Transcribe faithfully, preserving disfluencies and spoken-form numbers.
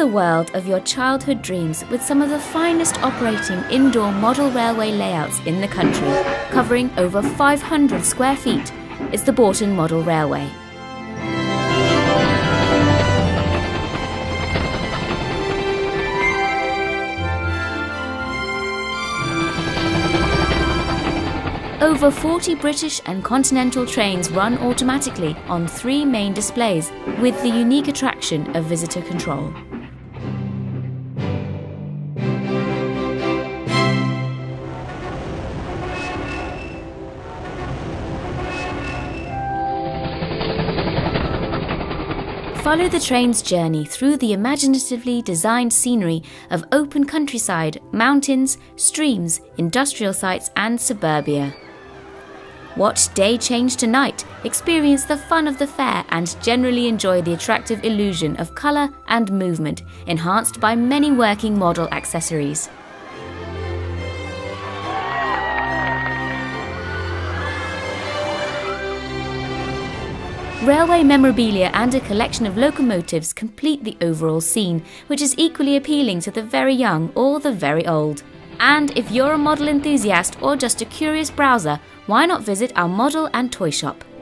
the world of your childhood dreams with some of the finest operating indoor model railway layouts in the country, covering over five hundred square feet. It's the Bourton Model Railway. Over forty British and Continental trains run automatically on three main displays, with the unique attraction of visitor control. Follow the train's journey through the imaginatively designed scenery of open countryside, mountains, streams, industrial sites and suburbia. Watch day change to night, experience the fun of the fair and generally enjoy the attractive illusion of colour and movement, enhanced by many working model accessories. Railway memorabilia and a collection of locomotives complete the overall scene, which is equally appealing to the very young or the very old. And if you're a model enthusiast or just a curious browser, why not visit our model and toy shop?